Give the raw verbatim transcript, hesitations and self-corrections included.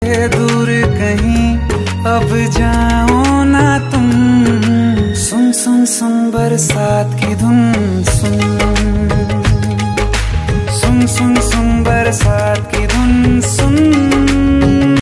दूर कहीं अब जाओ ना तुम। सुन सुन सुन बरसात की धुन सुन, सुन सुन सुन बरसात की धुन सुन।